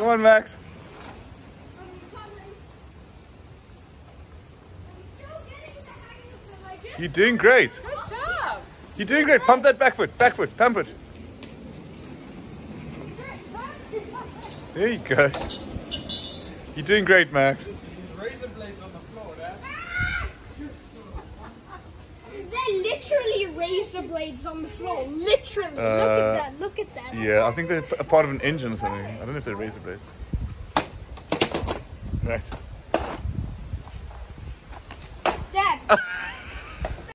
Come on, Max. You're doing great. Good job. You're doing great. Pump that back foot. Back foot. Pump it. There you go. You're doing great, Max. Razor blades on the floor, Dad. They're literally razor blades on the floor. Literally. Look at that. Look at that. Yeah, I think they're a part of an engine or something. I don't know if they're razor blades. Right.